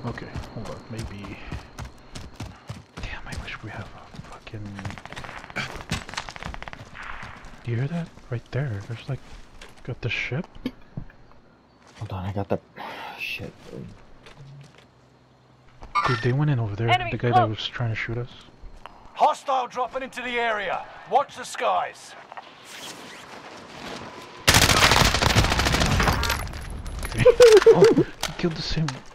Okay, hold on, maybe... Damn, I wish we have a fucking... Do you hear that? Right there, there's like... Got the ship? Hold on, I got the... Shit. Dude, they went in over there, Enemy the guy that was trying to shoot us. Hostile dropping into the area. Watch the skies. Oh, he killed the same...